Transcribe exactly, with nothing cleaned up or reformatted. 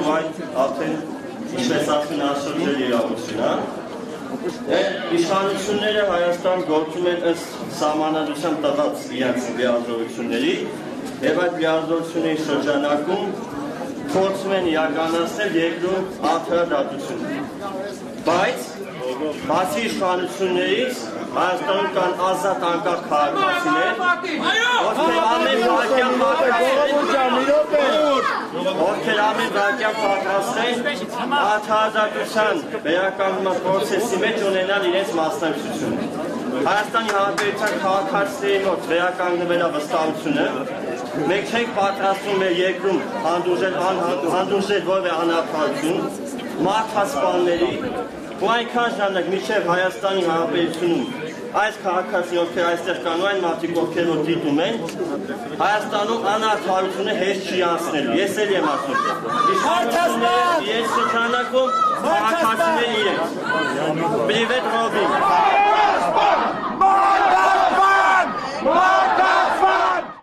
այդ արդեն ինչպես ասում աշխարհի իրավունքն է։ Իշխանությունները Հայաստան գործում են ըստ սահմանադրությամբ տված իրենց լիազորությունների եւ այդ լիազորությունների շրջանակում փորձում են իրականացնել երկրում արդարադատություն։ Բայց բացի իշխանություններից Հայաստանում կան ազատ անկախ քաղաքացիներ, ովքեր ամեն վայրկյան ովքեր ամեն վայրկյան պատրաստ են արդարադատության վերականգնման պրոցեսի մեջ ունենալ իրենց մասնակցությունը։ Հայաստանի Հանրապետության քաղաքացիների մոտ վերականգնվել է վստահությունը, մենք չենք պատրաստվում մեր երկրում հանդուրժել որևէ անարդարություն, մարդասպանների ու այնքան ժամանակ մինչև Հայաստանի Հանրապետությունում այս քաղաքացիները, ովքեր այստեղ կան ու այն մարդիկ, ովքեր որ դիտում են, Հայաստանում անարդարությունը հեշտ չի անցնելու։ Ես էլ եմ ասում։ Իշխանությունները իրենց շրջանակում քաղաքացիները իրենց։ Պրիվետ Ռոբին։